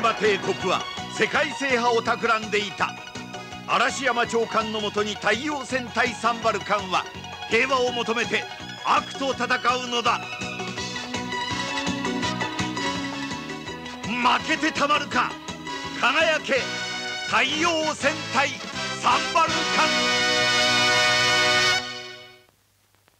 沼帝国は世界制覇を企んでいた。嵐山長官のもとに太陽戦隊サンバルカンは平和を求めて悪と戦うのだ。負けてたまるか。輝け太陽戦隊サンバルカン。